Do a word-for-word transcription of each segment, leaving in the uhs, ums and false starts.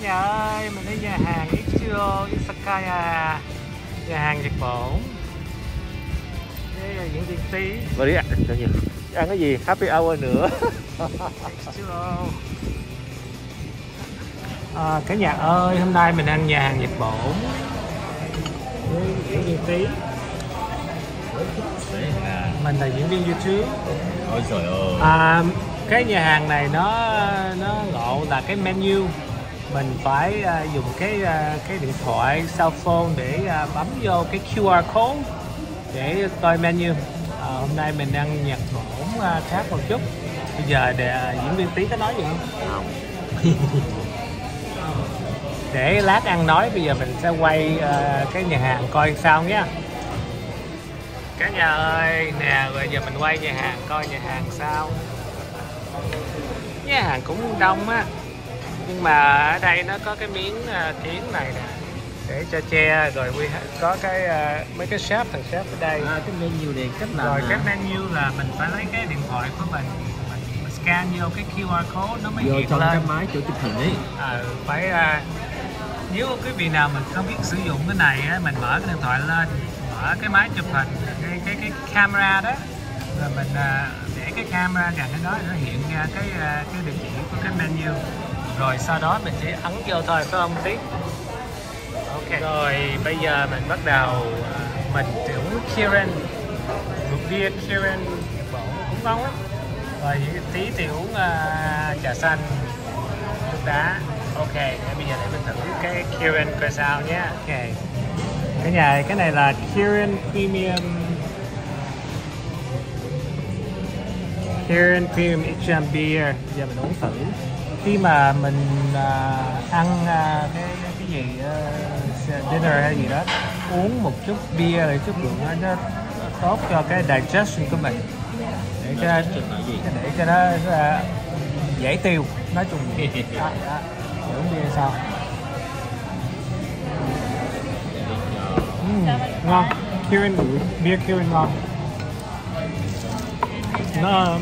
nhà ơi, mình đến nhà hàng Ichiro Izakaya, nhà hàng Nhật Bản. Đây là những viên tí. Và đi ăn, ăn cái gì? Happy hour nữa. Ichiro. À, cả nhà ơi, hôm nay mình ăn nhà hàng Nhật Bản với diễn viên tí. Mình là diễn viên YouTube. Ôi trời ơi. À, cái nhà hàng này nó nó ngộ là cái menu mình phải uh, dùng cái uh, cái điện thoại cell phone để uh, bấm vô cái quy rờ code để coi menu. À, hôm nay mình ăn Nhật Bản uh, khác một chút. Bây giờ để uh, diễn viên Tí có nói gì không? Không. Để lát ăn nói, bây giờ mình sẽ quay uh, cái nhà hàng coi sao nhé. Cả nhà ơi, nè, bây giờ mình quay nhà hàng coi nhà hàng sao. Nhà hàng cũng đông á, nhưng mà ở đây nó có cái miếng uh, kiến này nè để cho che, rồi quy có cái uh, mấy cái chef, thằng chef ở đây. À, cái menu này cách làm. Rồi hả? cái menu là mình phải lấy cái điện thoại của mình, mình, mình scan vô cái quy rờ code nó mới vô hiện trong lên. cái máy chỗ chụp hình ấy. À, phải uh, nếu quý vị nào mình không biết sử dụng cái này á, mình mở cái điện thoại lên, mở cái máy chụp hình, cái cái cái camera đó, rồi mình uh, để cái camera gần cái đó nó hiện ra cái uh, cái địa chỉ của cái menu, rồi sau đó mình chỉ ấn vô thôi, phải không Tí? Ok. Rồi bây giờ mình bắt đầu uh, mình tiểu Kirin, một bia Kirin Nhật Bản cũng ngon lắm. Rồi Tí thì uống uh, trà xanh, nước đá. Ok, bây giờ để mình thử cái Kirin coi sao nhé. Ok. Cái nhà cái này là Kirin Premium Kirin Premium Icham Beer. Giờ mình uống thử. Khi mà mình uh, ăn uh, cái cái gì uh, dinner hay gì đó, uống một chút bia để chất lượng nó tốt cho cái digestion của mình, để cho để cho nó uh, dễ tiêu, nói chung. Đó, đó. Uống bia sao? Uhm, ngon. Kirin, bia Kirin ngon. Nó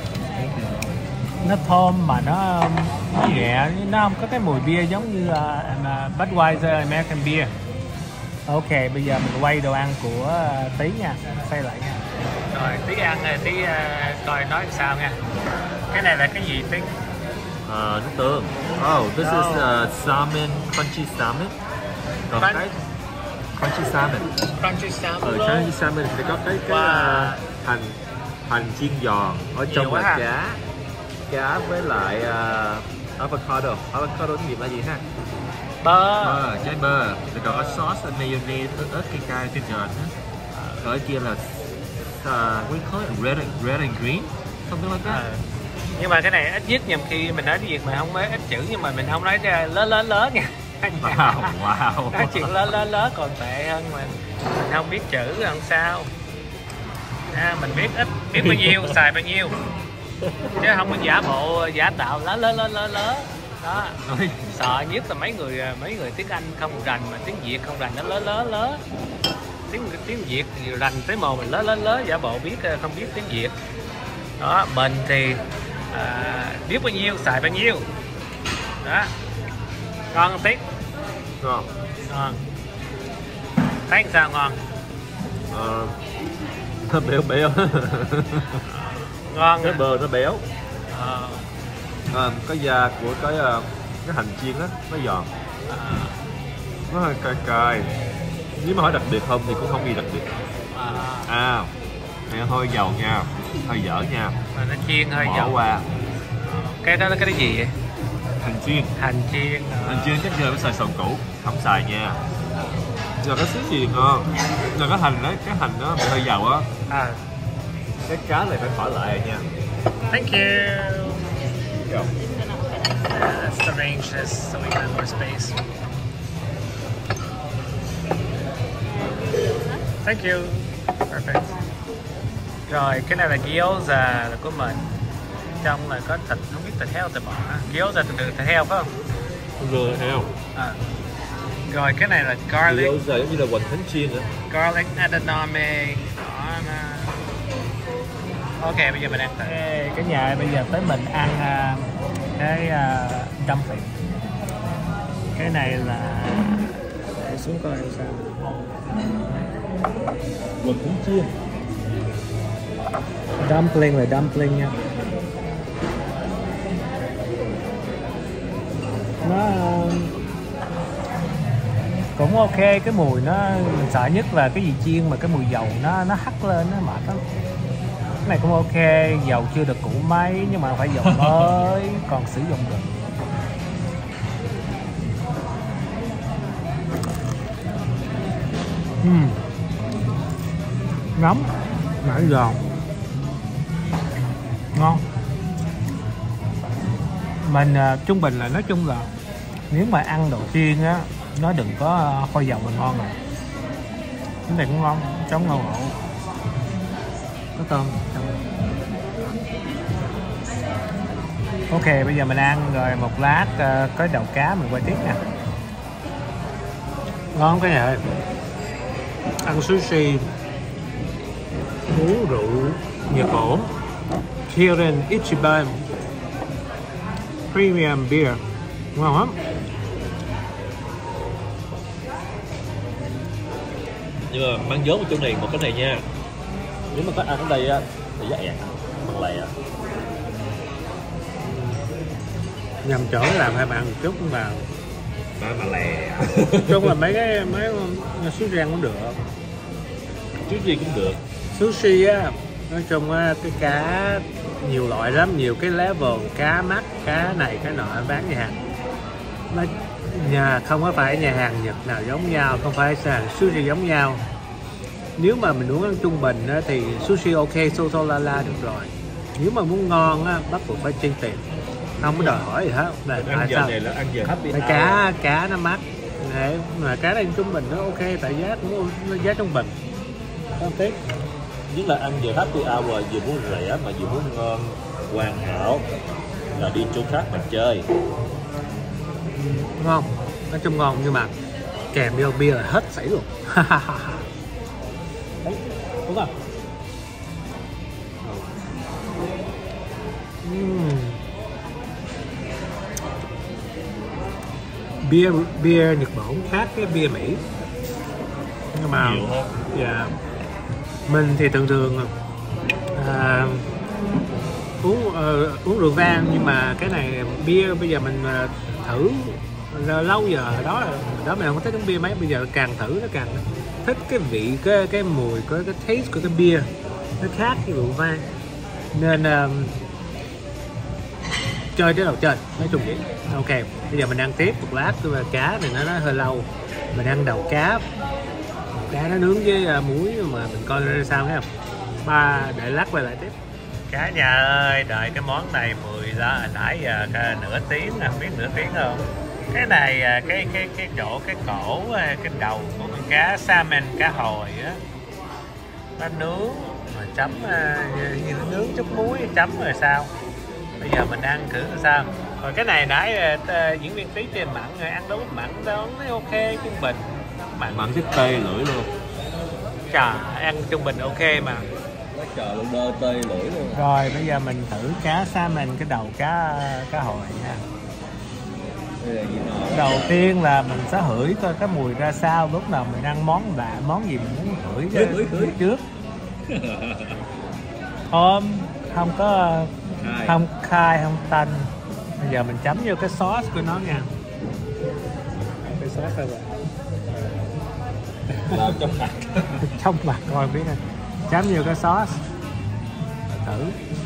nó thơm mà nó nhẹ, nó không có cái mùi bia giống như uh, Budweiser American Beer. Ok, bây giờ mình quay đồ ăn của uh, Tí nha, xoay lại nha. Rồi Tí ăn rồi Tí uh, coi nói sao nha. Cái này là cái gì Tí? Uh, nước tương. Oh, this No. is uh, salmon, crunchy salmon. Còn Crunch- cái crunchy salmon. Crunchy salmon. Ờ, crunchy salmon thì có cái cái Wow. uh, hành hành chiên giòn ở Nhiều trong quá là ha. cá, cá với lại uh, avocado. Avocado cái gì là gì ha? Bơ. Bơ, trái bơ. Rồi còn có sauce mayonnaise, ớt ớt cay cay trên trời nữa. Rồi kia là uh, we call it red and, red and green, something like that. À. Nhưng mà cái này ít nhất nhầm khi mình nói tiếng Việt mình không nói ít chữ, nhưng mà mình không nói ra lớn lớn lớn nha. Wow, wow. Nói chuyện lớn lớn lớn còn tệ hơn mình mình không biết chữ làm sao. À, mình biết ít, biết bao nhiêu xài bao nhiêu, chứ không có giả bộ giả tạo lớn lớn lớn lớn lớn đó. Nói Sợ nhất là mấy người mấy người tiếng Anh không rành mà tiếng Việt không rành, nó lớn lớn lớn. Tiếng tiếng Việt thì rành tới mồm mình lớn lớn lớn, giả bộ biết không biết tiếng Việt đó. Mình thì à, biết bao nhiêu xài bao nhiêu đó. Ngon không Tí? ngon. Ngon. Thấy sao ngon? Ờ, nó béo béo. Ngon Cái à? bơ nó béo. Ờ. À, cái da của cái uh, cái hành chiên á nó giòn, À. nó hơi cay cay. Nếu mà hỏi đặc biệt không thì cũng không gì đặc biệt. À. À, này hơi dầu nha, hơi dở nha. Mà nó chiên hơi Bỏ dầu. qua. Cái đó là cái gì vậy? Hành chiên. Hành chiên. À. Hành chiên chắc giờ phải xài sầu củ, không xài nha. Giờ cái xíu gì ngon. Giờ cái hành đấy, cái hành nó bị hơi dầu á. À. Cái cá này phải khỏi lại nha. Thank you. Go. Uh, let's arrange this so we can have more space. Thank you. Perfect. Rồi cái này là gyoza là của mình. Trong là có thịt, không biết thịt heo thịt bò. Gyoza là thịt, thịt heo phải không? Rồi heo. À. Rồi cái này là garlic. Gyoza giống như là hoành thánh chiên nữa. Garlic edamame. Đó nè. Ok, bây giờ mình ăn tới cái nhà, bây giờ tới mình ăn uh, cái uh, dumpling. cái này là để xuống coi sao. Quần cuốn chiên. Dumpling là dumpling nha. Nó cũng ok, cái mùi nó mình sợ nhất là cái gì chiên mà cái mùi dầu nó nó hắt lên, nó mệt lắm. Cái này cũng ok, dầu chưa được cũ mấy nhưng mà phải dầu mới còn sử dụng được. Uhm. Nóng, nãy giòn, ngon. Mình uh, trung bình là nói chung là nếu mà ăn đồ chiên á, nó đừng có uh, kho dầu là ngon rồi. Cái này cũng ngon, chống ngon ngộ. Có tôm. Ok, bây giờ mình ăn rồi một lát uh, có đầu cá mình quay tiếp nè. Ngon cái này ơi. Ăn sushi, uống rượu Nhật Bản, Kirin Ichiban Premium Beer, ngon lắm. Nhưng mà mang vốn ở chỗ này một cái này nha, nếu mà có ăn ở đây á thì giá ẹt bằng lẻ. Nhầm chỗ làm hai bạn một chút cũng vào. Mà mà lè. Chung là mấy cái mấy sushi rang cũng được. Chứ gì cũng được. Sushi á, nói chung á, cái cá nhiều loại lắm, nhiều cái level cá mắt, cá này cái nọ bán nhà hàng. Nó nhà không có phải nhà hàng Nhật nào giống nhau, không phải nhà hàng sushi giống nhau. Nếu mà mình muốn ăn trung bình á, thì sushi ok, so so la la được rồi. Nếu mà muốn ngon á, bắt buộc phải chi tiền, không có đòi hỏi gì hết. Là Ăn giờ này là ăn giờ happy hour. Cá cá nó mắc, để mà cá đây trung bình nó ok, tại giá cũng giá trung bình, không tiếc. Nhất là ăn giờ happy hour, vừa muốn rẻ mà vừa muốn ngon hoàn hảo là đi chỗ khác mà chơi. Ngon, nói chung ngon nhưng mà kèm vô bia là hết sảy luôn. Đấy, đúng không? Uhm. Bia bia Nhật Bản khác cái bia Mỹ, nhưng mà Nhiều hơn. Yeah. Mình thì thường thường à, uống uh, uống rượu vang, nhưng mà cái này bia bây giờ mình uh, thử lâu giờ đó đó mình không có thích uống bia mấy, bây giờ càng thử nó càng thích cái vị, cái cái mùi, cái cái taste của cái bia nó khác cái rượu vang, nên uh, chơi tới đầu trên nói chung vậy. Ok, bây giờ mình ăn tiếp một lát, mà cá thì nó, nó hơi lâu, mình ăn đầu cá, cá nó nướng với uh, muối mà mình coi ra sao nghe không. Ba để lát quay lại tiếp. Cả nhà ơi, đợi cái món này mười là nãy giờ cả nửa tiếng, không biết nửa tiếng không. Cái này cái cái cái chỗ cái cổ cái đầu của con cá salmon, cá hồi á, nó nướng mà chấm như nướng chút muối chấm rồi sao. Bây giờ mình ăn thử sao. Rồi cái này nãy uh, diễn viên Tí trên mặn, ăn đấu mặn đó nó ok, trung bình. Mặn Mặn thích tê lưỡi luôn. Trời, ăn trung bình ok mà. Quá trời luôn, đơ tê lưỡi luôn. Rồi bây giờ mình thử cá salmon, cái đầu cá cá hồi nha. Đầu tiên là mình sẽ hửi coi cái mùi ra sao, lúc nào mình ăn món lạ, món gì mình muốn hửi hửi, hửi, hửi. trước. Không, không có khai. Không khai, không tanh. Bây giờ mình chấm vô cái sauce của nó nha. Cái sauce đây rồi. Làm trong mặt. Trong mặt coi biết nè. Chấm vô cái sauce. Thử.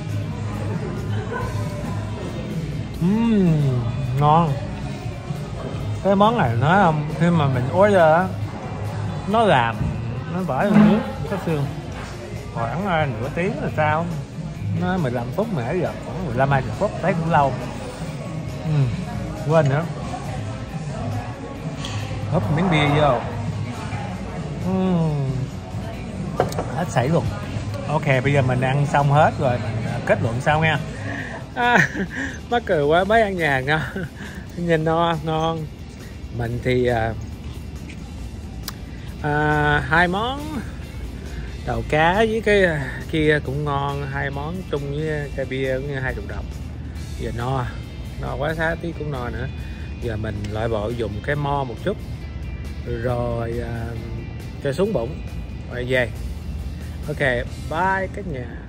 Uhm, ngon. Cái món này nói không, khi mà mình order á, nó làm nó bỏ vô nước có xương khoảng uh, nửa tiếng là sao, nó mười lăm phút mà nãy giờ khoảng mười lăm hai mươi phút, thấy cũng lâu. Ừ, quên nữa, húp miếng bia vô. Ừ, hết sảy luôn. Ok, bây giờ mình ăn xong hết rồi, mình kết luận sau nha. À, mắc cười quá, mới ăn nhà hàng nha. Nhìn no ngon. Mình thì à, à, hai món đầu cá với cái kia cũng ngon, hai món chung với chai bia cũng như hai chục đồng. Giờ no, no quá, xá tí cũng no nữa. Giờ mình loại bộ dùng cái mo một chút rồi uh, cho xuống bụng rồi về. Ok, bye các nhà.